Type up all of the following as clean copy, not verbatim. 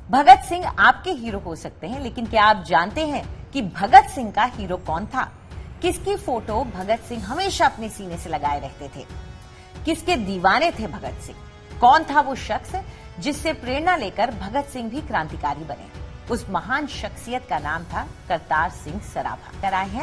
भगत सिंह आपके हीरो हो सकते हैं, लेकिन क्या आप जानते हैं कि भगत सिंह का हीरो कौन था? किसकी फोटो भगत सिंह हमेशा अपने सीने से लगाए रहते थे? किसके दीवाने थे भगत सिंह? कौन था वो शख्स जिससे प्रेरणा लेकर भगत सिंह भी क्रांतिकारी बने? उस महान शख्सियत का नाम था करतार सिंह सराभा। कर आए हैं,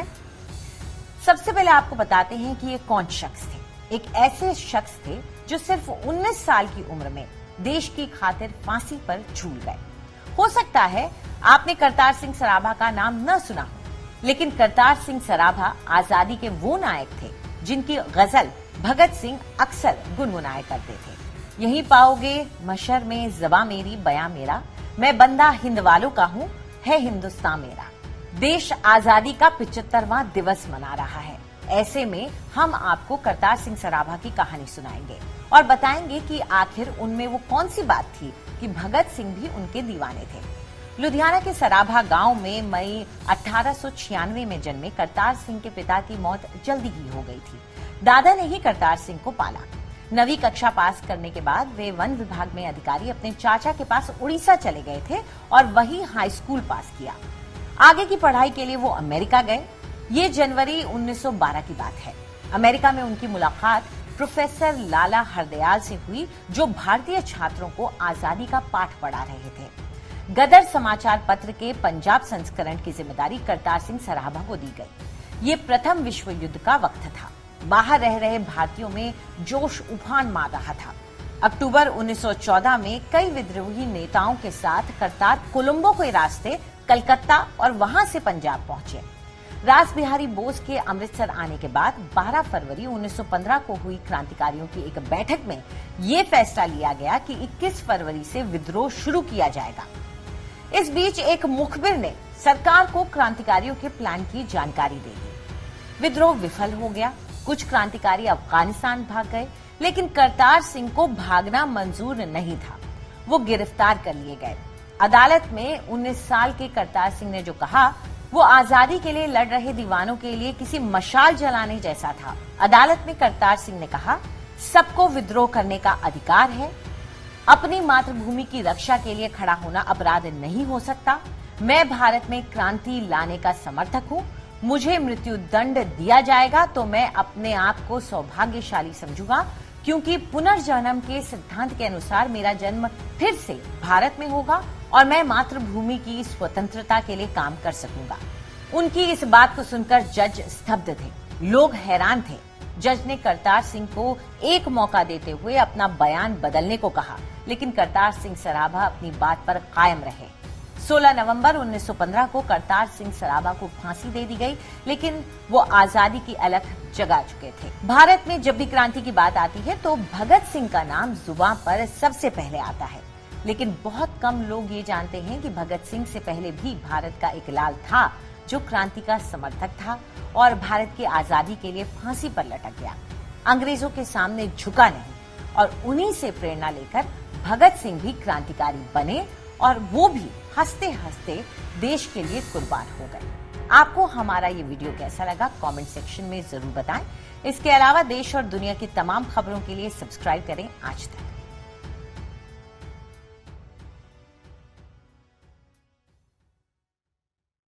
सबसे पहले आपको बताते हैं कि ये कौन शख्स थे। एक ऐसे शख्स थे जो सिर्फ 19 साल की उम्र में देश की खातिर फांसी पर झूल गए। हो सकता है आपने करतार सिंह सराभा का नाम न सुना हो, लेकिन करतार सिंह सराभा आजादी के वो नायक थे जिनकी गजल भगत सिंह अक्सर गुनगुनाया करते थे। यहीं पाओगे मशर में ज़बां मेरी बयां मेरा, मैं बंदा हिंद वालों का हूँ, है हिंदुस्तान मेरा। देश आजादी का 75वां दिवस मना रहा है। ऐसे में हम आपको करतार सिंह सराभा की कहानी सुनाएंगे और बताएंगे कि आखिर उनमें वो कौन सी बात थी कि भगत सिंह भी उनके दीवाने थे। लुधियाना के सराभा गांव में मई 1896 में जन्मे करतार सिंह के पिता की मौत जल्दी ही हो गई थी। दादा ने ही करतार सिंह को पाला। 9वीं कक्षा पास करने के बाद वे वन विभाग में अधिकारी अपने चाचा के पास उड़ीसा चले गए थे और वही हाई स्कूल पास किया। आगे की पढ़ाई के लिए वो अमेरिका गए। ये जनवरी 1912 की बात है। अमेरिका में उनकी मुलाकात प्रोफेसर लाला हरदयाल से हुई, जो भारतीय छात्रों को आजादी का पाठ पढ़ा रहे थे। गदर समाचार पत्र के पंजाब संस्करण की जिम्मेदारी करतार सिंह सराभा को दी गई। ये प्रथम विश्व युद्ध का वक्त था। बाहर रह रहे भारतीयों में जोश उफान मार रहा था। अक्टूबर 1914 में कई विद्रोही नेताओं के साथ करतार कोलंबो के रास्ते कलकत्ता और वहां से पंजाब पहुंचे। रास बिहारी बोस के अमृतसर आने के बाद 12 फरवरी 1915 को हुई क्रांतिकारियों की एक बैठक में ये फैसला लिया गया कि 21 फरवरी से विद्रोह शुरू किया जाएगा। इस बीच एक मुखबिर ने सरकार को क्रांतिकारियों के प्लान की जानकारी दे दी। विद्रोह विफल हो गया। कुछ क्रांतिकारी अफगानिस्तान भाग गए, लेकिन करतार सिंह को भागना मंजूर नहीं था। वो गिरफ्तार कर लिए गए। अदालत में 19 साल के करतार सिंह ने जो कहा, वो आजादी के लिए लड़ रहे दीवानों के लिए किसी मशाल जलाने जैसा था। अदालत में करतार सिंह ने कहा, सबको विद्रोह करने का अधिकार है। अपनी मातृभूमि की रक्षा के लिए खड़ा होना अपराध नहीं हो सकता। मैं भारत में क्रांति लाने का समर्थक हूँ। मुझे मृत्यु दंड दिया जाएगा तो मैं अपने आप को सौभाग्यशाली समझूंगा, क्योंकि पुनर्जन्म के सिद्धांत के अनुसार मेरा जन्म फिर से भारत में होगा और मैं मातृभूमि की स्वतंत्रता के लिए काम कर सकूंगा। उनकी इस बात को सुनकर जज स्तब्ध थे। लोग हैरान थे। जज ने करतार सिंह को एक मौका देते हुए अपना बयान बदलने को कहा, लेकिन करतार सिंह सराभा अपनी बात पर कायम रहे। 16 नवंबर 1915 को करतार सिंह सराभा को फांसी दे दी गई, लेकिन वो आजादी की अलख जगा चुके थे। भारत में जब भी क्रांति की बात आती है तो भगत सिंह का नाम जुबान पर सबसे पहले आता है, लेकिन बहुत कम लोग ये जानते हैं कि भगत सिंह से पहले भी भारत का एक लाल था जो क्रांति का समर्थक था और भारत की आजादी के लिए फांसी पर लटक गया। अंग्रेजों के सामने झुका नहीं और उन्हीं से प्रेरणा लेकर भगत सिंह भी क्रांतिकारी बने और वो भी हंसते हंसते देश के लिए कुर्बान हो गए। आपको हमारा ये वीडियो कैसा लगा कमेंट सेक्शन में जरूर बताएं। इसके अलावा देश और दुनिया की तमाम खबरों के लिए सब्सक्राइब करें आज तक।